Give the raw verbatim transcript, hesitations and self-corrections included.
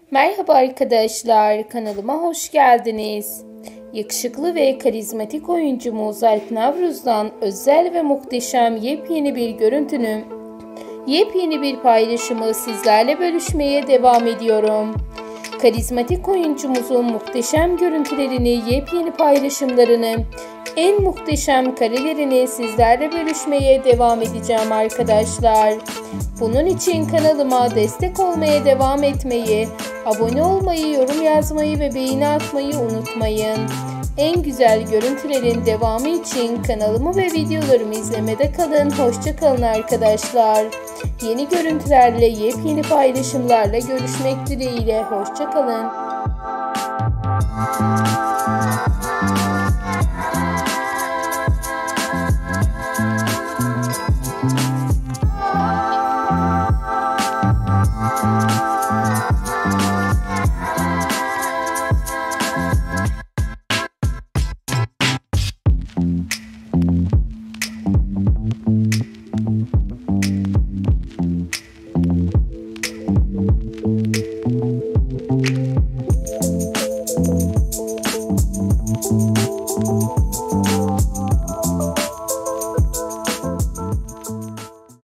Merhaba arkadaşlar, kanalıma hoş geldiniz. Yakışıklı ve karizmatik oyuncumuz Alp Navruz'dan özel ve muhteşem yepyeni bir görüntünün yepyeni bir paylaşımı sizlerle bölüşmeye devam ediyorum. Karizmatik oyuncumuzun muhteşem görüntülerini, yepyeni paylaşımlarını, en muhteşem karelerini sizlerle bölüşmeye devam edeceğim arkadaşlar. Bunun için kanalıma destek olmaya devam etmeyi, abone olmayı, yorum yazmayı ve beğeni atmayı unutmayın. En güzel görüntülerin devamı için kanalımı ve videolarımı izlemede kalın. Hoşça kalın arkadaşlar. Yeni görüntülerle, yepyeni paylaşımlarla görüşmek dileğiyle. Hoşça kalın. Thank you.